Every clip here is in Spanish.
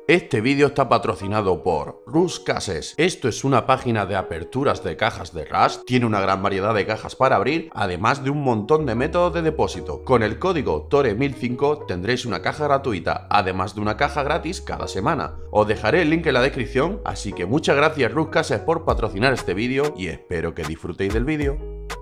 Este vídeo está patrocinado por Rust Cases. Esto es una página de aperturas de cajas de Rust. Tiene una gran variedad de cajas para abrir, además de un montón de métodos de depósito. Con el código TORE1005 tendréis una caja gratuita, además de una caja gratis cada semana. Os dejaré el link en la descripción, así que muchas gracias Rust Cases por patrocinar este vídeo y espero que disfrutéis del vídeo.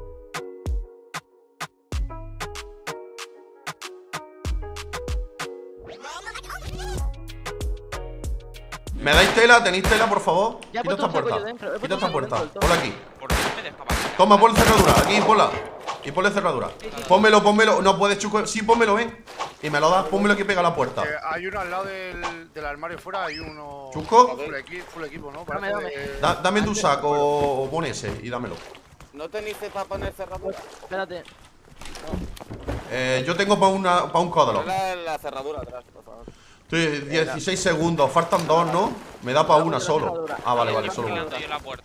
¿Me dais tela? ¿Tenéis tela, por favor? Quita esta puerta. Quita esta puerta. Ponla aquí. Toma, ponle cerradura. Aquí, ponla. Y ponle cerradura. Pónmelo, pónmelo. No puedes, Chuco. Sí, pónmelo, ven. Y me lo das. Pónmelo aquí pega a la puerta. Hay uno al lado del armario fuera. Hay uno. ¿Chuco? Full equipo, ¿no? Dame tu saco o pon ese y dámelo. ¿No tenéis para poner cerradura? Espérate. Yo tengo para un códalo. La cerradura atrás, por favor. 16 segundos, faltan dos, ¿no? Me da para una solo. Ah, vale, vale, solo una.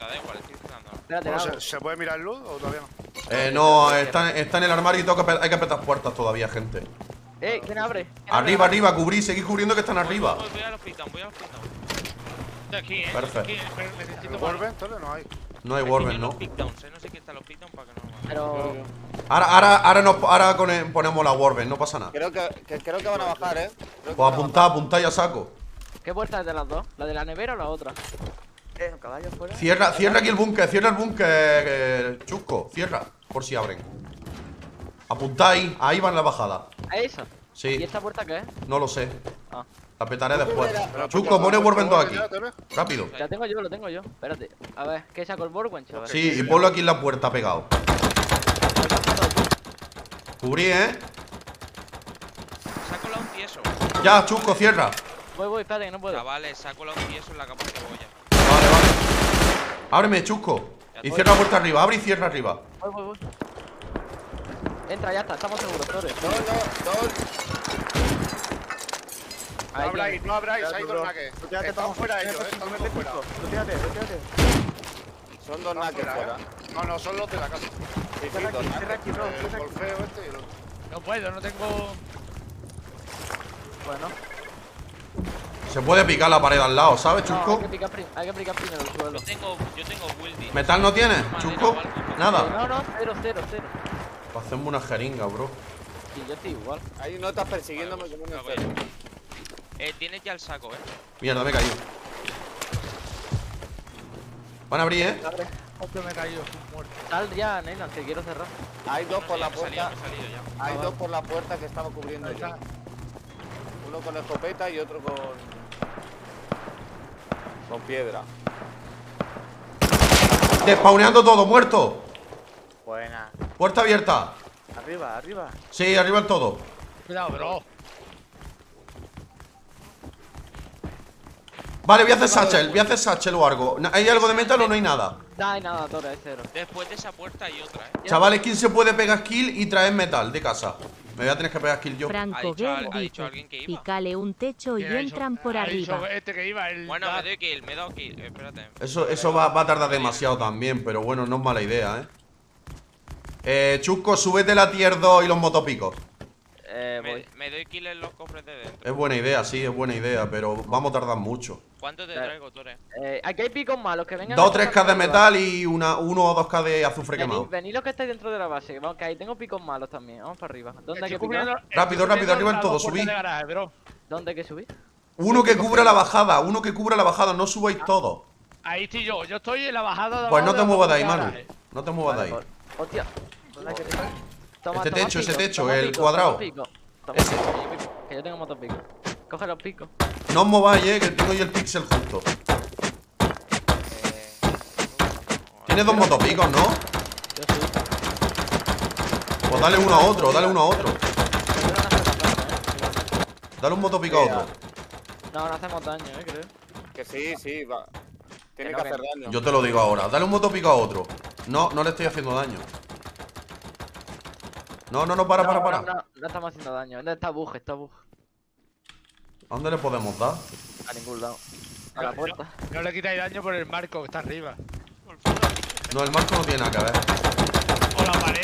¿Se puede mirar luz o todavía no? No, está en el armario y hay que apretar puertas todavía, gente. ¿Quién abre? Arriba, arriba, cubrí, seguid cubriendo que están arriba. Voy al hospital, voy al hospital. Estoy aquí, Perfecto. Necesito Warben, entonces no hay. No hay Warben, ¿no? No sé qué está el hospital para que no. Pero. Ahora ponemos la Warben, no pasa nada. Creo que van a bajar, Pues apuntá ya saco. ¿Qué puerta es de las dos? ¿La de la nevera o la otra? Caballo fuera. Cierra aquí el búnker, Chusco, cierra, por si abren. Apuntá ahí va en la bajada. ¿A esa? Sí. ¿Y esta puerta qué es? No lo sé. Ah. La petaré después. Chusco, pone Warben 2 aquí. Rápido. La tengo yo, lo tengo yo. Espérate. A ver, ¿qué saco el Warben, chaval? Sí, y ponlo aquí en la puerta pegado. Cubrí, Saco la un tieso. Ya, Chusco, cierra. Voy, espérate, que no puedo. Vale, saco la un tieso en la capa de cebolla. Vale. Ábreme, Chusco. Y cierra la puerta arriba, abre y cierra arriba. Voy. Entra, ya está, estamos seguros, Torres. No abráis, hay dos naques. Están fuera ellos, están fuera. Son dos naques fuera. No, son los de la casa. El golfeo este y el otro. No puedo, no tengo. Bueno. Se puede picar la pared al lado, ¿sabes, Chusco? Hay que picar primero el suelo. Yo tengo building. ¿Metal no tienes, Chusco? Nada. No, cero. Pues hacemos una jeringa, bro. Sí, yo estoy igual. Hay notas persiguiéndome como un enfermo. Tienes ya el saco, Mierda, me he caído. Van a abrir, Me he caído, muerto. Sal ya, Neyland, que quiero cerrar. Hay dos por la puerta. Me he salido ya. Hay dos por la puerta que estamos cubriendo yo. Uno con escopeta y otro con piedra. Despauneando todo, muerto. Buena. Puerta abierta. Arriba. Sí, arriba el todo. Cuidado, bro. Vale, voy a hacer satchel o algo. ¿Hay algo de metal o no hay nada? No hay nada, Torres, es cero. Después de esa puerta hay otra, Chavales, ¿quién se puede pegar skill y traer metal de casa? Me voy a tener que pegar skill yo. Franco ha dicho alguien que iba. pícale un techo y entran por arriba. Bueno, me doy kill, espérate. Eso va a tardar demasiado también, pero bueno, no es mala idea, Chusco, súbete la tier 2 y los motopicos. Me doy kill en los cofres de dentro. Es buena idea, sí, es buena idea, pero vamos a tardar mucho. ¿Cuánto te traigo, Tore? Aquí hay picos malos que vengan. 2 o 3k de metal y 1 o 2k de azufre quemado. Venid los que estáis dentro de la base. Vamos, que ahí tengo picos malos también. Vamos para arriba. ¿Dónde hay que picar? Rápido, arriba en todo, subid. ¿Dónde hay que subir? Uno que cubra la bajada, no subáis todos. Ahí estoy yo estoy en la bajada. Pues no te muevas de ahí, Manu. No te muevas de ahí. Hostia. ¿Dónde hay que picar? Ese techo, el cuadrado. Ese. Que yo tengo motopico. Coge los picos. No os mováis, que tengo yo el pixel justo. Tienes 2 motopicos, ¿no? Yo sí. Pues dale uno a otro, Dale un motopico a otro. No hacemos daño, creo. Que sí, va. Tiene que hacer daño. Yo te lo digo ahora, dale un motopico a otro. No le estoy haciendo daño. No, para. No estamos haciendo daño. Está bug. ¿A dónde le podemos dar? A ningún lado. A la puerta. No le quitáis daño por el marco que está arriba. No, el marco no tiene nada que ver. O la pared,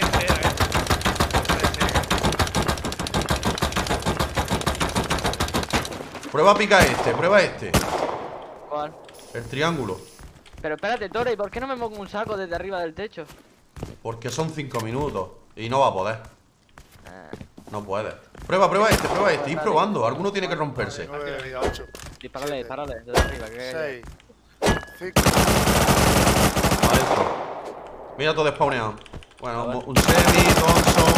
Prueba a picar este, prueba este. ¿Cuál? El triángulo. Pero espérate, Tore, ¿y por qué no me pongo un saco desde arriba del techo? Porque son 5 minutos. Y no va a poder. No puede. Prueba este. Ir probando. Alguno tiene que romperse. 9 de vida, 8. Dispárale desde arriba. 6. 5. Adentro. Mira todo despawneado. Bueno, un semi, Thompson.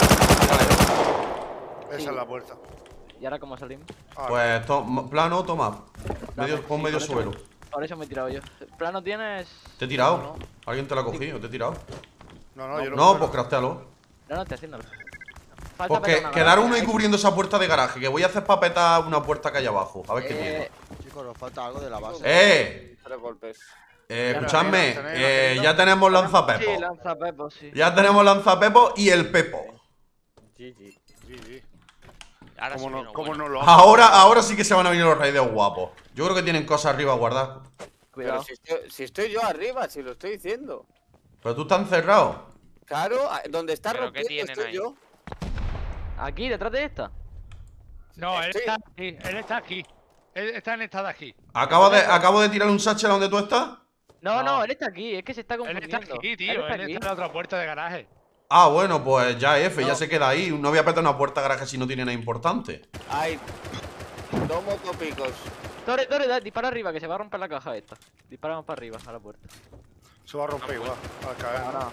Mírale. Esa es la puerta. ¿Y ahora cómo salimos? Pues plano, toma. Pon medio suelo. Por eso me he tirado yo. ¿Plano tienes? ¿Te he tirado? ¿Alguien te lo ha cogido? ¿Te he tirado? No, yo No, pues craftealo. No, estoy haciéndolo. Porque quedar uno ahí cubriendo esa puerta de garaje. Que voy a hacer para petar una puerta que hay abajo. A ver qué tiene. Chicos, nos falta algo de la base. 3 golpes. Escuchadme, ya tenemos lanzapepos. Sí, lanzapepos, sí. Ya tenemos lanzapepos y el pepo. GG. Ahora sí ¿Cómo vino no bueno. lo Ahora sí que se van a venir los raiders guapos. Yo creo que tienen cosas arriba guardadas. Cuidado. Pero si estoy yo arriba, si lo estoy diciendo. Pero tú estás encerrado. Claro, donde está ¿Pero qué rompiendo tienen estoy ahí? yo. Aquí, detrás de esta. No, él Estoy- está aquí. Él está aquí. Él está en esta de aquí. Acabo de tirar un satchel a donde tú estás. No, él está aquí. Es que se está Él confundiendo. está aquí, tío. Él está en la otra puerta de garaje. Ah, bueno, pues ya F, ya se queda ahí. No voy a petar una puerta de garaje si no tiene nada importante. Hay 2 motopicos. Tore, dispara arriba, que se va a romper la caja esta. Disparamos para arriba, a la puerta. Se va a romper igual. Al caer. No.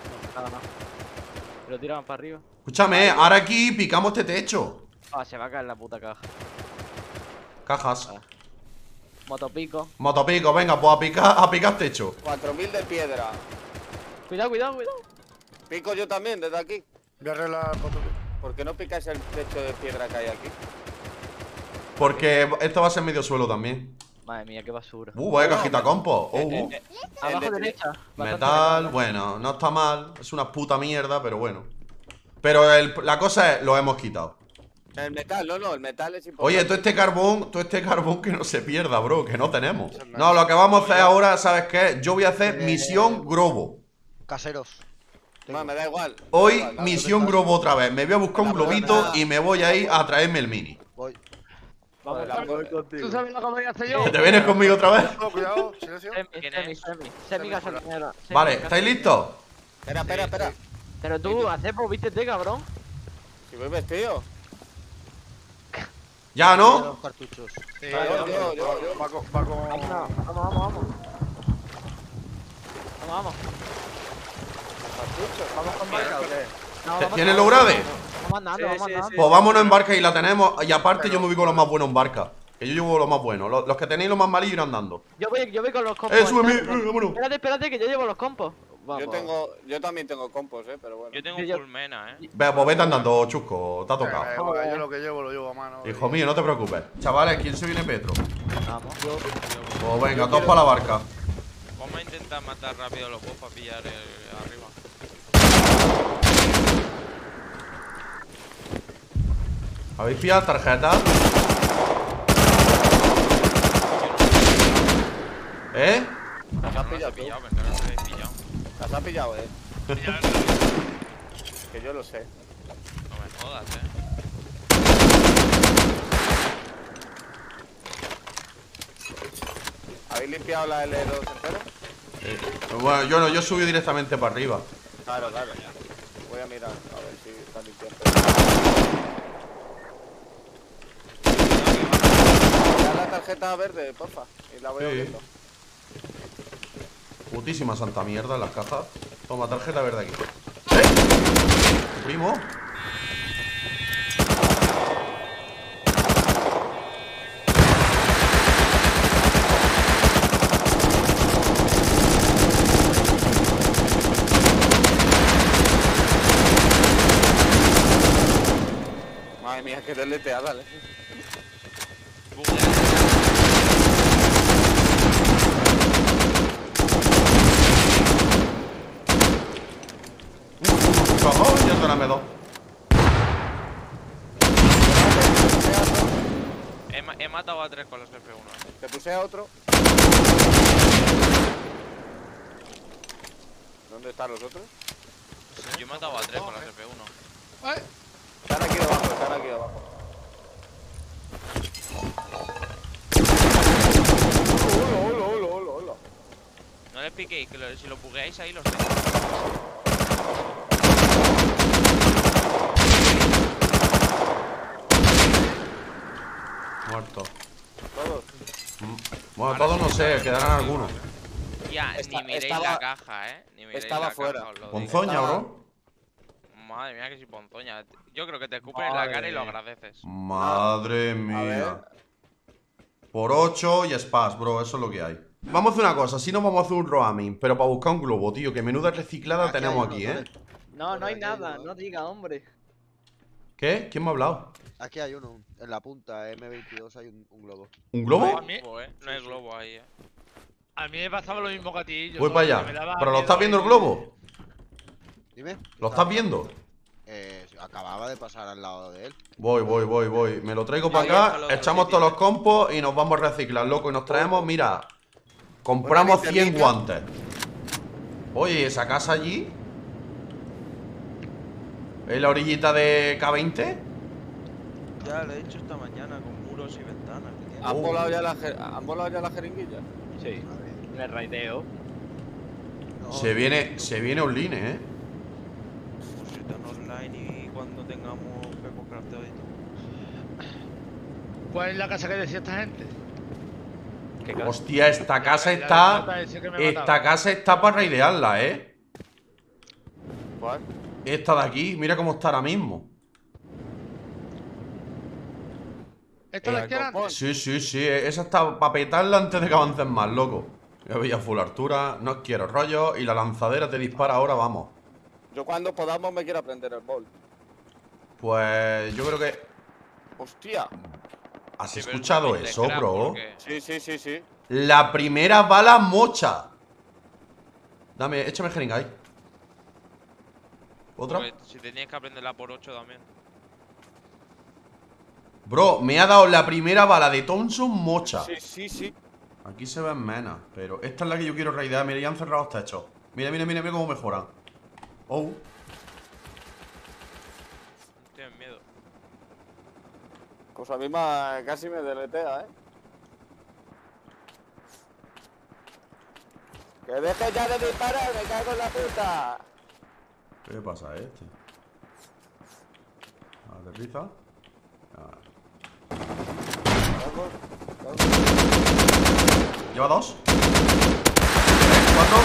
Lo tiraban para arriba. Escúchame, ahora aquí picamos este techo. Se va a caer la puta caja. Cajas. Motopico. Motopico, venga, pues a picar techo. 4000 de piedra. Cuidado. Pico yo también desde aquí. Voy a arreglar el botón. ¿Por qué no picáis el techo de piedra que hay aquí? Porque esto va a ser medio suelo también. Madre mía, qué basura. Vaya cajita compo. Abajo derecha. Metal, bueno, no está mal. Es una puta mierda, pero bueno. Pero la cosa es, lo hemos quitado. El metal, no, el metal es importante. Oye, todo este carbón que no se pierda, bro, que no tenemos. No, lo que vamos a hacer ahora, ¿sabes qué? Yo voy a hacer misión Globo. Caseros. Me da igual. Hoy misión Globo otra vez. Me voy a buscar un globito y me voy a ir a traerme el mini. Voy. Vamos, ¿Tú sabes lo que voy a hacer yo? ¿Te vienes conmigo otra vez? Cuidado, silencio. Semi gasolinera. Vale, ¿estáis listos? Espera. Pero tú, Acepo, vístete, cabrón. Si voy vestido. ¿Ya Los no? cartuchos. Sí, Yo. Va con. Vamos. ¿Vamos con barca o qué? ¿Tienes los grades? Vamos andando. Pues vámonos en barca y la tenemos. Y aparte yo me voy con los más buenos en barca. Que yo llevo los más buenos. Los que tenéis los más malillos ir andando. Yo voy con los compos. Súbeme, vámonos. Espérate, que yo llevo los compos. Vamos. Yo también tengo compos, pero bueno. Yo tengo un fulmena, Ve, pues vete andando, chusco. Te ha tocado. Yo lo que llevo lo llevo a mano. Hijo mío, no te preocupes. Chavales, ¿quién se viene Petro? Vamos. Pues venga, todos para la barca. Vamos a intentar matar rápido a los boss para pillar arriba. ¿Habéis pillado tarjetas? ¿Eh? Las has pillado tú. Pillado, pero no lo habéis pillado. Las has pillado, Pillado, Que yo lo sé. no me jodas, ¿Habéis limpiado la L2 entera? Bueno, yo no, yo subí directamente para arriba. Claro. Voy a mirar, a ver si está limpiando. Da la tarjeta verde, porfa. Y la voy abriendo. Putísima santa mierda en las cajas. Toma, tarjeta verde aquí. Primo. Madre mía, qué deletea, dale. Cojones, ya te me dos. He matado a 3 con los F1. Te puse a otro. ¿Dónde están los otros? Yo he matado a 3 con los F1. Están aquí abajo, están aquí abajo. piquéis, que si lo bugueáis ahí los tenéis. Muerto. Todos. Bueno, todos no sé, quedarán algunos. Ya, ni miréis la caja, ni miréis estaba la fuera. caja, os lo digo. Ponzoña, bro. Madre mía, que si ponzoña. Yo creo que te escupen en la cara y lo agradeces. Madre mía. Por 8 y spas, bro, eso es lo que hay. Vamos a hacer una cosa, si no vamos a hacer un roaming, pero para buscar un globo, tío, que menuda reciclada tenemos aquí, No, no hay nada, no diga, hombre. ¿Qué? ¿Quién me ha hablado? Aquí hay uno, en la punta M22 hay un globo. ¿Un globo? No hay globo ahí, A mí me pasaba lo mismo que a ti. Voy para allá. ¿Pero lo estás viendo el globo? Dime. ¿Lo estás viendo? Acababa de pasar al lado de él. Voy. Me lo traigo para acá, echamos todos los compos y nos vamos a reciclar, loco. Y nos traemos, mira, compramos 100 guantes. Oye, esa casa allí, ¿en la orillita de K20? Ya lo he hecho esta mañana con muros y ventanas. ¿Han volado ya la jeringuilla? Sí, en el raideo. No, Se viene online, Pues si están online y cuando tengamos Pepo Crafteo y todo. ¿Cuál es la casa que decía esta gente? Hostia, esta casa está para raidearla, ¿Cuál? Esta de aquí, mira cómo está ahora mismo. ¿Esto es la que era antes? Sí, esa está para petarla antes de que avancen más, loco. Ya veía full altura, no quiero rollo. Y la lanzadera te dispara ahora, vamos. Yo cuando podamos me quiero aprender el bolt. Pues yo creo que... Hostia. ¿Has Sí, pero escuchado es eso, crack, bro? porque- Sí. La primera bala mocha. Dame, échame jeringa ahí. ¿Otra? Porque si tenías que aprenderla por 8 también. Bro, me ha dado la primera bala de Thompson mocha. Sí. Aquí se ven menos, pero esta es la que yo quiero raidear. Mira, ya han cerrado los techos. Mira cómo mejoran. Oh. Tienes miedo. Cosa misma casi me deletea, ¡Que deje ya de disparar! ¡Me cago en la puta! ¿Qué pasa a este? Aterriza. Lleva 2. 4.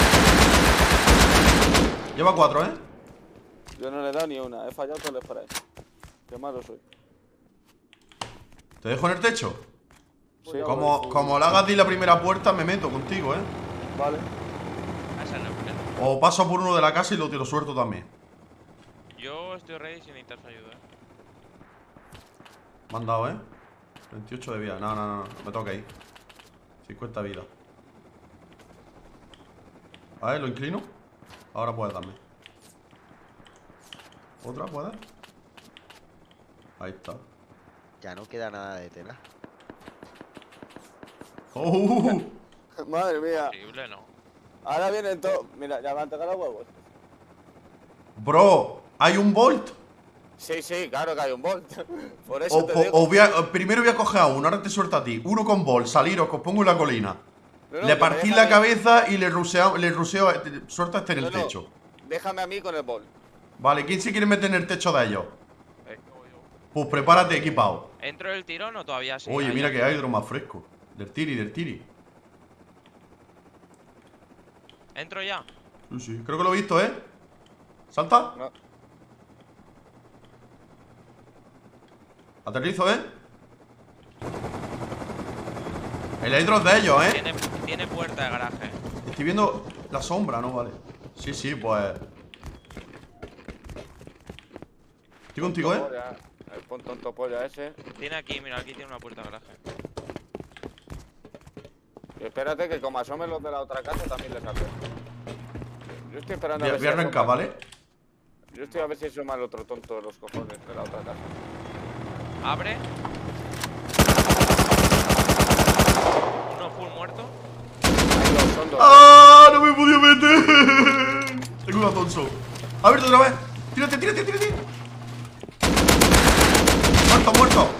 Lleva 4, Yo no le he dado ni una, he fallado todo el spray. Qué malo soy. ¿Te dejo en el techo? Sí, Como le hagas di la primera puerta, me meto contigo, Vale. Esa no es buena. O paso por uno de la casa y lo tiro suelto también. Yo estoy ready si necesitas ayuda. Me han dado, 28 de vida. No. Me toca ahí. 50 vidas. A ver, lo inclino. Ahora puedes darme. ¿Otra puedes? Ahí está. Ya no queda nada de tela. ¡Oh! Madre mía. Increíble, ¿no? Ahora vienen todos. Mira, ya van a tocar los huevos. Bro, ¿hay un Bolt? Sí, claro que hay un bolt. Por eso te digo. Primero voy a coger a uno, ahora te suelto a ti. Uno con Bolt, saliros, que os pongo en la colina. No, Le que partís me la deja cabeza y le ruseo, suelta este en el No, techo. déjame a mí con el bolt. Vale, ¿quién se quiere meter en el techo de ellos? Vengo yo. Pues prepárate, equipado. ¿Entro el tirón o todavía sí? Oye, Ahí. mira que hay hidro más fresco. Del tiri. ¿Entro ya? Sí, creo que lo he visto, ¿Salta? No. Aterrizo, El hidro es de ellos, Tiene puerta de garaje. Estoy viendo la sombra, ¿no? Vale. Sí, pues... Estoy contigo, El tonto polla ese. Tiene aquí, mira, aquí tiene una puerta de garaje. Y espérate que como asomen los de la otra casa también les hace. Yo estoy esperando Voy a ver a arrancar, asoma. ¿vale? Yo estoy a ver si asoma el otro tonto de los cojones de la otra casa. Abre. Uno full muerto. Ahí los son dos. ¡Ah! ¡No me podía meter! Tengo una tonso. ¡Abierto otra vez! ¡Tírate! ¡Muerto!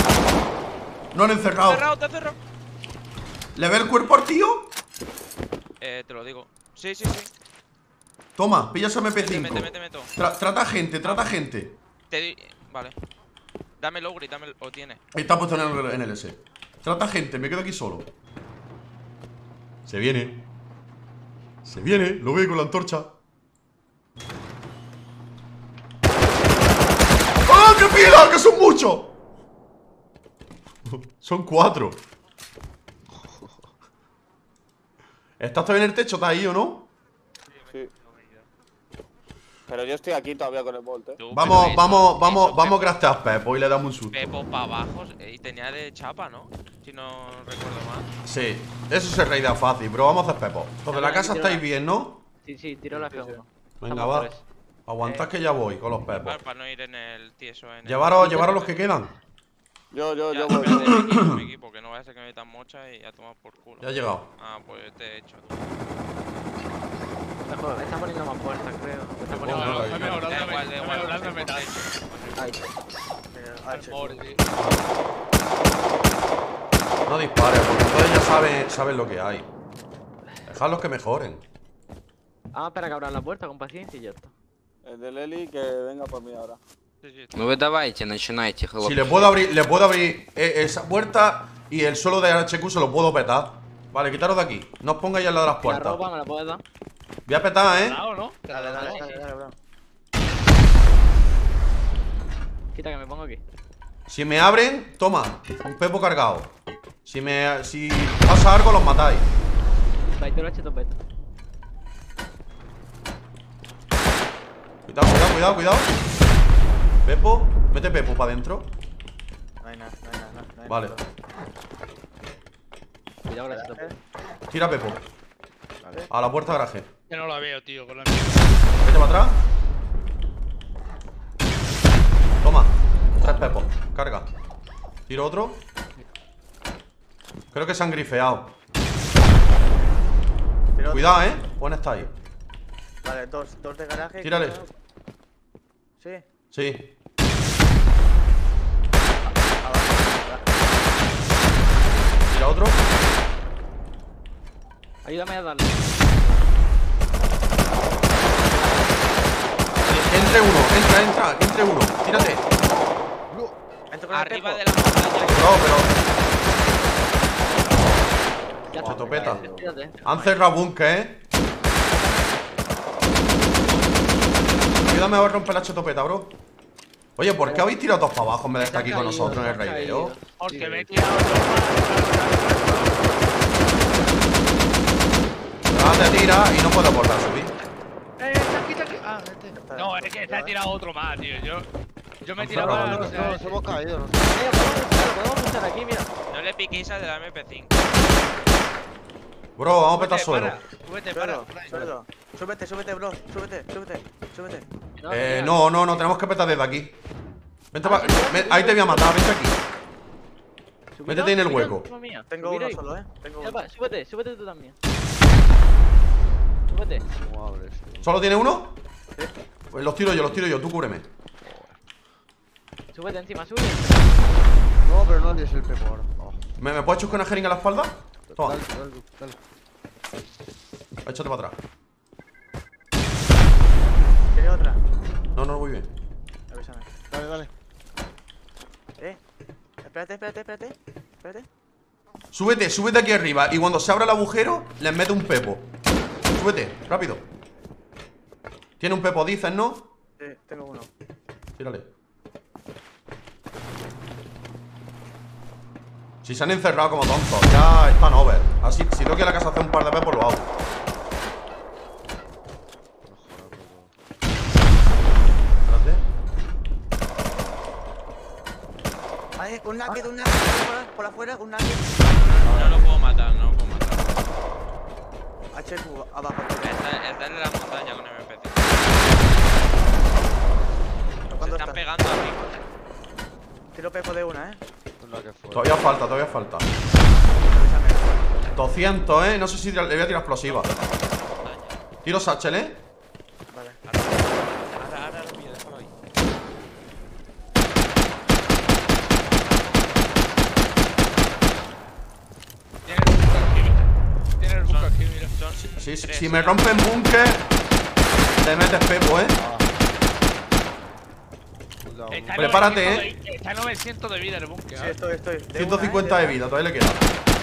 No han encerrado. Te cerrado. ¿Le ve el cuerpo al tío? Te lo digo. Sí. Toma, pilla ese MP5. Mete. Trata gente. Vale. Dame el Ogre, o tiene. Ahí está puesto en el S. Trata gente, me quedo aquí solo. Se viene, lo veo con la antorcha. ¡Ah, qué pila! ¡Que son muchos! Son 4. ¿Estás todavía en el techo? ¿Estás ahí o no? Sí. Pero yo estoy aquí todavía con el Bolt, Vamos a craftear Pepo y le damos un susto. Pepo para abajo y tenía de chapa, ¿no? Si no recuerdo mal. Sí, eso se raidea fácil, pero vamos a hacer Pepo. Los de la casa estáis bien, ¿no? Sí, tiro la F1. Venga, va. Aguantad que ya voy con los Pepos. Para no ir en el tieso. Llevaros los que quedan. Yo Ya, voy. mi equipo, que no vaya a ser que me metan mocha y a tomar por culo. Ya ha llegado. Ah, pues te he hecho tú. Está poniendo más puertas, creo. Está No, poniendo no, más está mejorando, Da igual, está metal. Ahí. No dispares, porque entonces ya saben lo que hay. Dejadlos que mejoren. Espera que abran la puerta con paciencia y ya está. El del Eli que venga por mí ahora. Ну вы давайте, начинайте, хлопцы. Si le puedo abrir esa puerta y el suelo de HQ se lo puedo petar. Vale, quitaros de aquí. No os pongáis al lado de las La puertas. ropa me la puedes dar. Voy a petar, ¿eh? ¿O no? Dale, bro. Quita que me pongo aquí. Si me abren, toma, un Pepo cargado. Si pasa algo, los matáis. Vai, te lo he hecho todo esto. Cuidado. Pepo, mete Pepo para adentro. No hay nada. Vale, Cuidado con la cheta. tira Pepo. A la puerta de garaje. Que no la veo, tío, con la Vete para atrás. Toma, 3 Pepos, carga. Tiro otro. Creo que se han grifeado. Cuidado, Buen está ahí. Vale, dos de garaje. Tírale. Sí. Sí. Tira otro. Ayúdame a darle. Entre uno, entre uno. Tírate. Arriba de la montaña. Ya Se topeta. Tírate. Han cerrado búnker, Ayúdame a romper la chetopeta, bro. Oye, ¿por qué habéis tirado todos para abajo en vez de estar aquí con nosotros en el raideo? Porque me he tirado Ahora te tira y no puedo volver a subir. Está aquí. Ah, no, es que se ha tirado otro más, tío. Yo me he tirado para. Nos hemos caído, ¿no? Podemos luchar aquí, mira. No le piquéis al de la MP5. Bro, vamos a petar suelo. Súbete, para. Súbete, bro. Súbete. No, tenemos que petar desde aquí. Vente ahí te voy a matar, vente aquí. Métete en el hueco. Tengo uno solo, Tengo uno. Súbete tú también. Súbete. ¿Cómo abres? ¿Solo tiene uno? Pues los tiro yo, tú cúbreme. Súbete encima, súbete. No, pero no es el Pepo ahora. Oh. ¿Me puedes chuscar una jeringa en la espalda? Toma, Dale. échate para atrás. ¿Quieres otra? No, voy bien. Avísame. Dale. Espérate. Súbete aquí arriba y cuando se abra el agujero, les mete un Pepo. Súbete, rápido. Tiene un Pepo, dices, ¿no? Sí, tengo uno. Tírale. Si se han encerrado como tontos, ya están over. Así, si tengo que ir a la casa a hacer un par de Pepos, lo hago. Espérate. Vale, un nugget por afuera, un nugget. No lo puedo matar, HQ, abajo. Está en la montaña con MP5. Se están pegando aquí. Tiro Pepo de una, Todavía falta. 200, no sé si le voy a tirar explosiva. Tiro satchel, Vale. Ahora lo pillo, déjalo ahí. Tiene el buco aquí, mira. Son son Sí, tres, si me rompen búnker, te metes pepo, Está Prepárate, 900 está 900 de vida el búnker. Sí, estoy. 150 de vida, todavía le queda.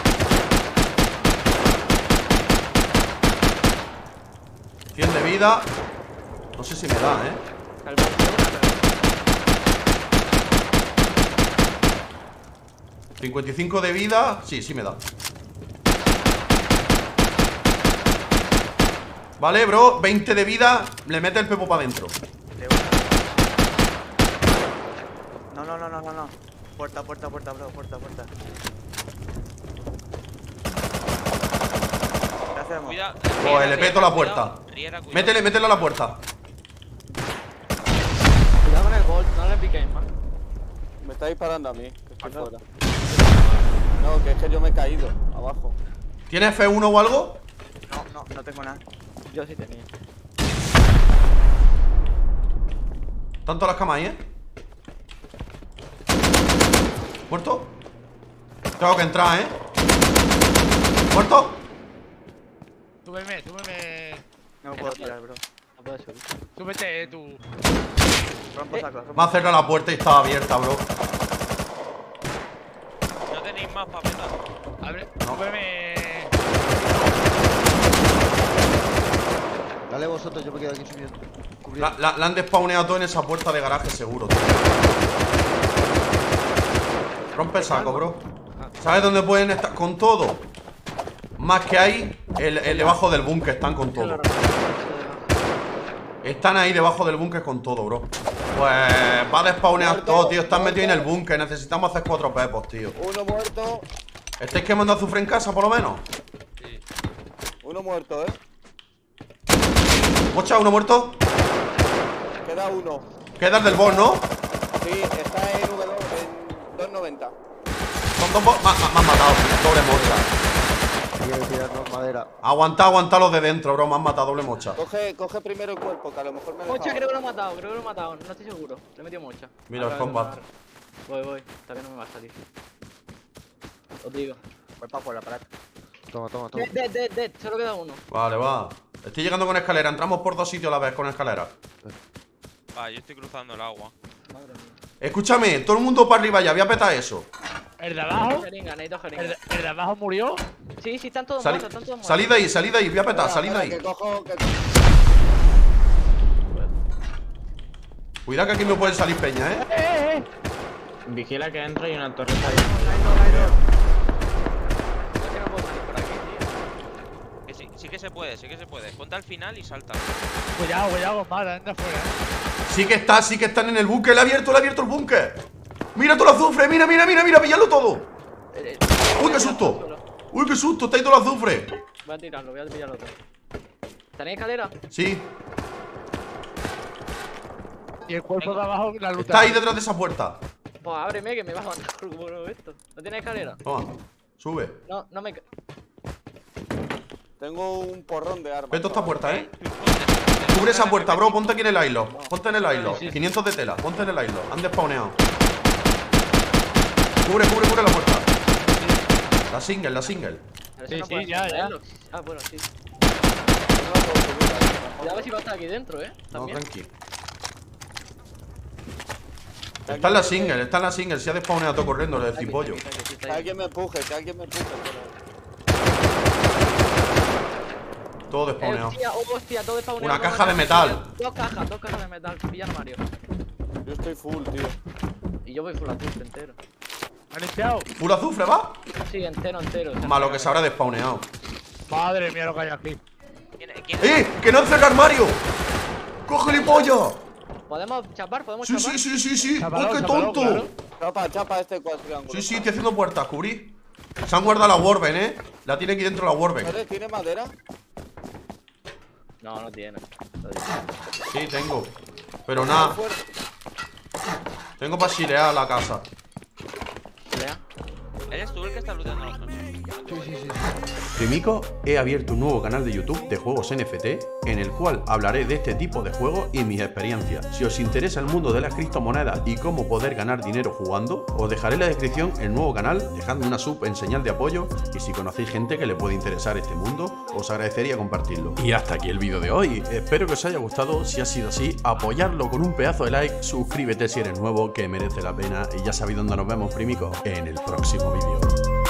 $100 de vida. No sé si me da, Al búnker, 55 de vida. Sí, me da. Vale, bro, 20 de vida. Le mete el pepo para adentro. No. Puerta, bro, puerta. ¿Qué hacemos? Cuidado. Pues le peto la puerta. Riera, cuidado. Métele a la puerta. Cuidado con el bolt, no le piquéis más. Me está disparando a mí, que estoy fuera. No, que es que yo me he caído abajo. ¿Tienes F1 o algo? No tengo nada. Yo sí tenía. Tanto las camas ahí, ¿Muerto? Tengo que entrar, ¿Muerto? Súbeme. No me puedo tirar, bro. No puedo subir. Súbete, tú. Rompo saco. Me ha cerrado la puerta y estaba abierta, bro. No tenéis más papetas. Abre. Súbeme. Dale vosotros, yo me quedo aquí subiendo. La han despawneado todo en esa puerta de garaje seguro, tío. Rompe el saco, bro. ¿Sabes dónde pueden estar? Con todo. Más que ahí, el debajo del búnker están con todo. Están ahí debajo del búnker con todo, bro. Pues va a despawnear todo, tío. Están metidos en el búnker. Necesitamos hacer 4 pepos, tío. Uno muerto. ¿Estáis quemando azufre en casa, por lo menos? Sí. Uno muerto, Mocha, uno muerto. Queda uno. Queda el del boss, ¿no? Sí, está en V2, en 290. Son 2 boss. Me han matado, doble mocha. Hay que tirarnos madera. Aguanta los de dentro, bro. Me han matado doble mocha. Coge primero el cuerpo, que a lo mejor me Mocha deja. creo que lo he matado, no estoy seguro. Le he metido mocha. Mira el combat. Voy, todavía no me va a salir. Os digo. Voy para afuera, parad. Toma. Dead, solo queda uno. Vale, va. Estoy llegando con escalera. Entramos por 2 sitios a la vez con escalera. Va, yo estoy cruzando el agua. Madre mía. Escúchame, todo el mundo para arriba ya. Voy a petar eso. ¿El de abajo? Necesito jeringa. ¿El de abajo murió? Sí, están todos muertos, Salid de ahí. Voy a petar, salid de ahí. Que cojo, que... Cuidado que aquí me pueden salir peña, Vigila que entra y una torre. Es que no puedo salir por aquí, tío. Que sí que se puede. Ponte al final y salta. Cuidado, mala, anda fuera. Sí que están en el búnker. Le he abierto el búnker. Mira todo el azufre, mira, pilladlo todo. Uy, qué susto, está ahí todo el azufre. Voy a tirarlo, voy a pillarlo todo. ¿Tenéis escalera? Sí, Y el cuerpo de abajo, la lucha. está ahí detrás de esa puerta. Pues ábreme que me vas a matar como no esto. ¿No tienes escalera? Toma, sube. No me... Tengo un porrón de armas. Vete a esta puerta, Cubre esa puerta, bro, ponte aquí en el hilo. Ponte en el hilo, 500 de tela, ponte en el hilo. Han despawneado. Cubre la puerta. La single. Pero Sí, eso no puedes ya. hacerlo. Ah, bueno, sí. Ya a ver si va a estar aquí dentro, No, También. tranqui. Está en la single, se ha despawneado todo corriendo, le decís pollo. Que alguien me empuje, pero... Todo despawneado. Hostia, todo despawneado. Una caja de metal. Dos cajas de metal. Pillan a Mario. Yo estoy full, tío. Y yo voy full azul entero. ¿Han limpiado? ¿Full azufre, va? Sí, entero. Malo que se habrá despawneado. Madre mía lo que hay aquí. ¿Quién ¡Que no encerra armario! ¡Cógele pollo! ¿Podemos chapar? Sí. Chápalo, ¡Oh, qué chápalo, tonto! claro. Chapa este cuadriángulo. Sí, estoy haciendo puertas, cubrí. Se han guardado la Warben, La tiene aquí dentro la Warben. ¿Tiene madera? No tiene. Sí, tengo. Pero nada. Tengo para chilear la casa. ¿Eres tú el que está looteando los coches? Primico, he abierto un nuevo canal de YouTube de juegos NFT en el cual hablaré de este tipo de juegos y mis experiencias. Si os interesa el mundo de las criptomonedas y cómo poder ganar dinero jugando, os dejaré en la descripción el nuevo canal, dejadme una sub en señal de apoyo y si conocéis gente que le puede interesar este mundo, os agradecería compartirlo. Y hasta aquí el vídeo de hoy. Espero que os haya gustado. Si ha sido así, apoyarlo con un pedazo de like, suscríbete si eres nuevo, que merece la pena. Y ya sabéis dónde nos vemos, primico, en el próximo vídeo.